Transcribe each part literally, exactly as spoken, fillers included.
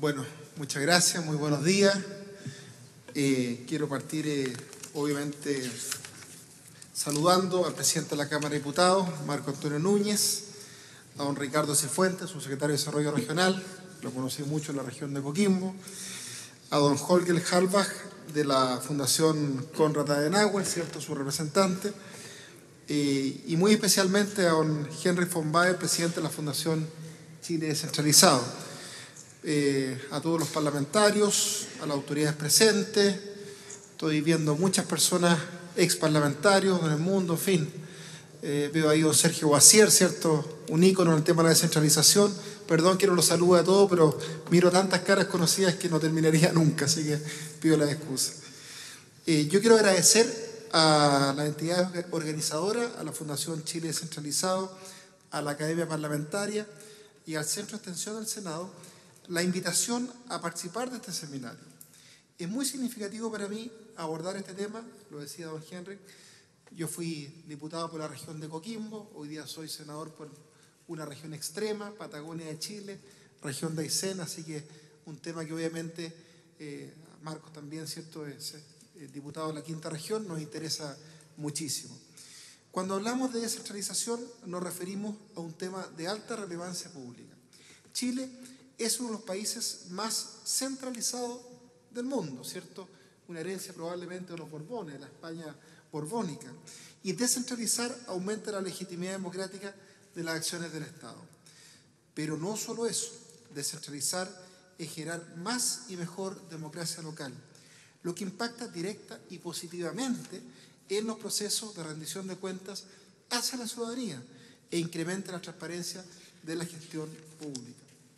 Bueno, muchas gracias, muy buenos días. Eh, quiero partir, eh, obviamente, saludando al presidente de la Cámara de Diputados, Marco Antonio Núñez, a don Ricardo Cifuentes, su secretario de Desarrollo Regional, lo conocí mucho en la región de Coquimbo, a don Holger Halbach, de la Fundación Konrad Adenauer, ¿cierto?, su representante, eh, y muy especialmente a don Henry von Baer, presidente de la Fundación Chile Descentralizado. Eh, a todos los parlamentarios, a las autoridades presentes. Estoy viendo muchas personas ex parlamentarios en el mundo, en fin. Eh, veo ahí a don Sergio Guasier, ¿cierto? Un ícono en el tema de la descentralización. Perdón que no los salude a todos, pero miro tantas caras conocidas que no terminaría nunca, así que pido la excusa. Eh, yo quiero agradecer a la entidad organizadora, a la Fundación Chile Descentralizado, a la Academia Parlamentaria y al Centro de Extensión del Senado la invitación a participar de este seminario. Es muy significativo para mí abordar este tema, lo decía don Henry. Yo fui diputado por la región de Coquimbo, hoy día soy senador por una región extrema, Patagonia de Chile, región de Aysén, así que un tema que obviamente eh, Marcos también, ¿cierto?, es eh, diputado de la quinta región, nos interesa muchísimo. Cuando hablamos de descentralización nos referimos a un tema de alta relevancia pública. Chile es uno de los países más centralizados del mundo, ¿cierto? Una herencia probablemente de los Borbones, de la España borbónica. Y descentralizar aumenta la legitimidad democrática de las acciones del Estado. Pero no solo eso, descentralizar es generar más y mejor democracia local, lo que impacta directa y positivamente en los procesos de rendición de cuentas hacia la ciudadanía e incrementa la transparencia de la gestión pública.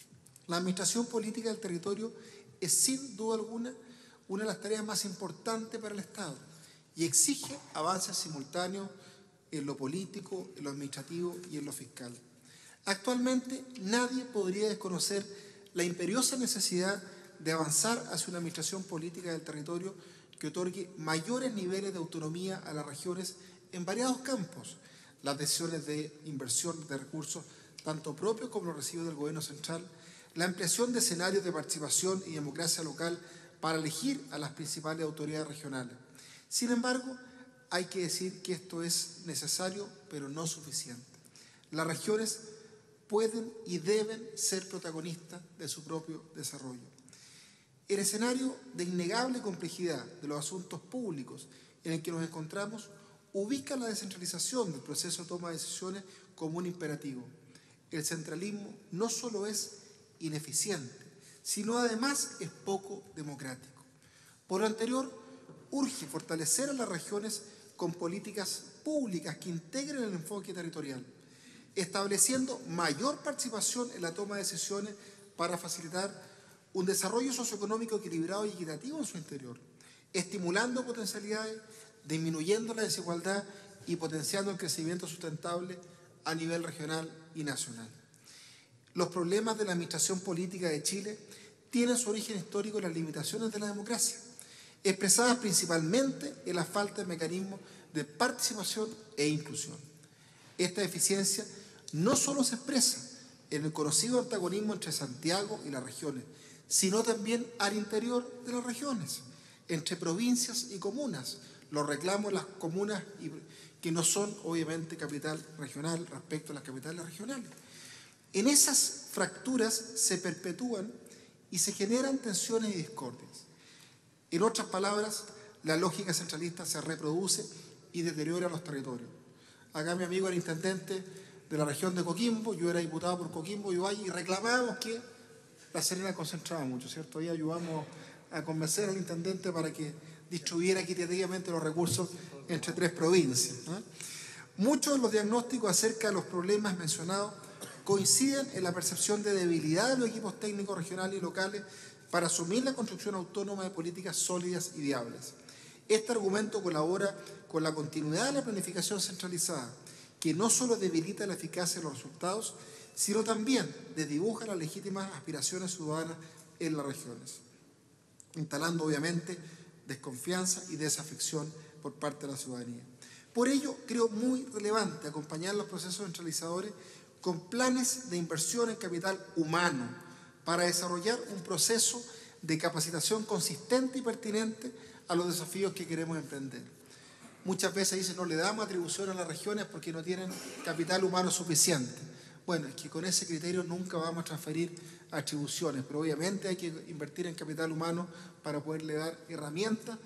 La administración política del territorio es sin duda alguna una de las tareas más importantes para el Estado y exige avances simultáneos en lo político, en lo administrativo y en lo fiscal. Actualmente nadie podría desconocer la imperiosa necesidad de avanzar hacia una administración política del territorio que otorgue mayores niveles de autonomía a las regiones en variados campos. Las decisiones de inversión de recursos, tanto propios como los recibidos del gobierno central, la ampliación de escenarios de participación y democracia local para elegir a las principales autoridades regionales. Sin embargo, hay que decir que esto es necesario, pero no suficiente. Las regiones pueden y deben ser protagonistas de su propio desarrollo. El escenario de innegable complejidad de los asuntos públicos en el que nos encontramos ubica la descentralización del proceso de toma de decisiones como un imperativo. El centralismo no solo es ineficiente, sino además es poco democrático. Por lo anterior, urge fortalecer a las regiones con políticas públicas que integren el enfoque territorial, estableciendo mayor participación en la toma de decisiones para facilitar un desarrollo socioeconómico equilibrado y equitativo en su interior, estimulando potencialidades, disminuyendo la desigualdad y potenciando el crecimiento sustentable a nivel regional y nacional. Los problemas de la administración política de Chile tienen su origen histórico en las limitaciones de la democracia, expresadas principalmente en la falta de mecanismos de participación e inclusión. Esta deficiencia no solo se expresa en el conocido antagonismo entre Santiago y las regiones, sino también al interior de las regiones, entre provincias y comunas, los reclamos de las comunas que no son obviamente capital regional respecto a las capitales regionales. En esas fracturas se perpetúan y se generan tensiones y discordias. En otras palabras, la lógica centralista se reproduce y deteriora los territorios. Acá mi amigo el intendente de la región de Coquimbo, yo era diputado por Coquimbo y Valle, y reclamábamos que La Serena concentraba mucho, ¿cierto? Y ayudamos a convencer al intendente para que distribuyera equitativamente los recursos entre tres provincias, ¿no? Muchos de los diagnósticos acerca de los problemas mencionados coinciden en la percepción de debilidad de los equipos técnicos regionales y locales para asumir la construcción autónoma de políticas sólidas y viables. Este argumento colabora con la continuidad de la planificación centralizada, que no solo debilita la eficacia de los resultados, sino también desdibuja las legítimas aspiraciones ciudadanas en las regiones, instalando obviamente desconfianza y desafección por parte de la ciudadanía. Por ello, creo muy relevante acompañar los procesos centralizadores con planes de inversión en capital humano, para desarrollar un proceso de capacitación consistente y pertinente a los desafíos que queremos emprender. Muchas veces dicen, no le damos atribución a las regiones porque no tienen capital humano suficiente. Bueno, es que con ese criterio nunca vamos a transferir atribuciones, pero obviamente hay que invertir en capital humano para poderle dar herramientas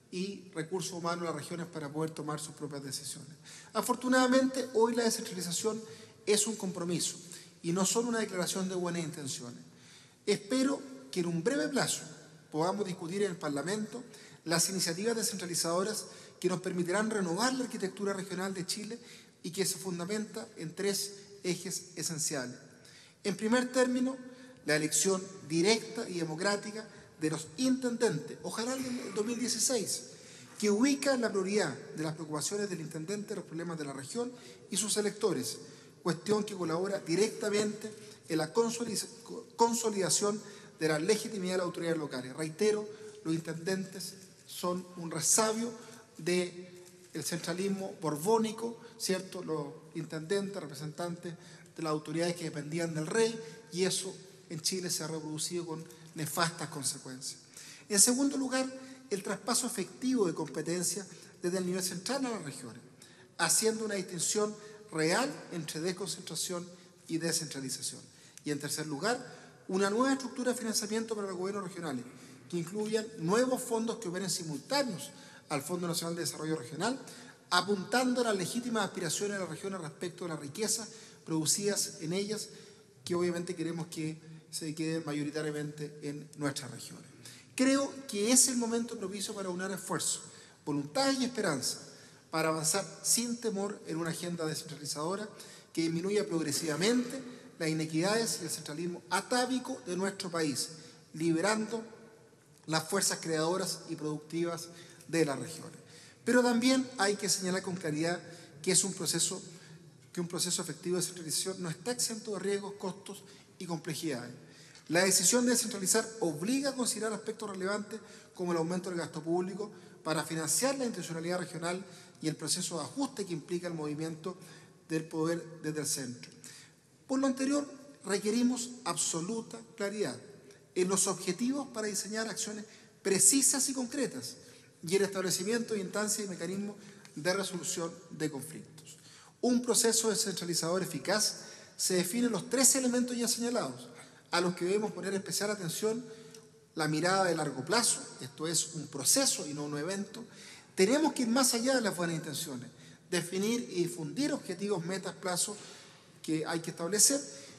y recursos humanos a las regiones para poder tomar sus propias decisiones. Afortunadamente, hoy la descentralización es un compromiso y no solo una declaración de buenas intenciones. Espero que en un breve plazo podamos discutir en el Parlamento las iniciativas descentralizadoras que nos permitirán renovar la arquitectura regional de Chile y que se fundamenta en tres ejes esenciales. En primer término, la elección directa y democrática de los intendentes, ojalá en el dos mil dieciséis, que ubica la prioridad de las preocupaciones del intendente, los problemas de la región y sus electores, cuestión que colabora directamente en la consolidación de la legitimidad de las autoridades locales. Reitero, los intendentes son un resabio del centralismo borbónico, ¿cierto? Los intendentes, representantes de las autoridades que dependían del rey, y eso en Chile se ha reproducido con nefastas consecuencias. En segundo lugar, el traspaso efectivo de competencias desde el nivel central a las regiones, haciendo una distinción real entre desconcentración y descentralización. Y en tercer lugar, una nueva estructura de financiamiento para los gobiernos regionales, que incluyan nuevos fondos que operen simultáneos al Fondo Nacional de Desarrollo Regional, apuntando a las legítimas aspiraciones de las regiones respecto a las riquezas producidas en ellas, que obviamente queremos que se queden mayoritariamente en nuestras regiones. Creo que es el momento propicio para unir esfuerzos, voluntad y esperanza, para avanzar sin temor en una agenda descentralizadora que disminuya progresivamente las inequidades y el centralismo atávico de nuestro país, liberando las fuerzas creadoras y productivas de las regiones. Pero también hay que señalar con claridad que es un proceso, que un proceso efectivo de descentralización no está exento de riesgos, costos y complejidades. La decisión de descentralizar obliga a considerar aspectos relevantes como el aumento del gasto público para financiar la institucionalidad regional y el proceso de ajuste que implica el movimiento del poder desde el centro. Por lo anterior, requerimos absoluta claridad en los objetivos para diseñar acciones precisas y concretas y el establecimiento de instancias y mecanismos de resolución de conflictos. Un proceso descentralizador eficaz se define en los tres elementos ya señalados, a los que debemos poner especial atención: la mirada de largo plazo, esto es un proceso y no un evento. Tenemos que ir más allá de las buenas intenciones, definir y difundir objetivos, metas, plazos que hay que establecer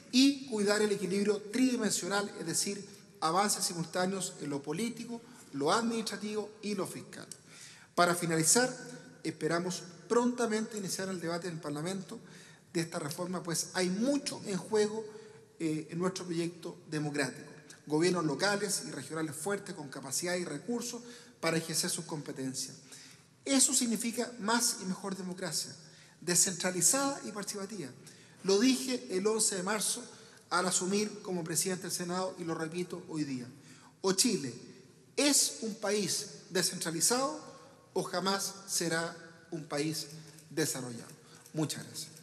y cuidar el equilibrio tridimensional, es decir, avances simultáneos en lo político, lo administrativo y lo fiscal. Para finalizar, esperamos prontamente iniciar el debate en el Parlamento de esta reforma, pues hay mucho en juego eh, en nuestro proyecto democrático. Gobiernos locales y regionales fuertes con capacidad y recursos para ejercer sus competencias. Eso significa más y mejor democracia, descentralizada y participativa. Lo dije el once de marzo al asumir como presidente del Senado y lo repito hoy día. O Chile es un país descentralizado o jamás será un país desarrollado. Muchas gracias.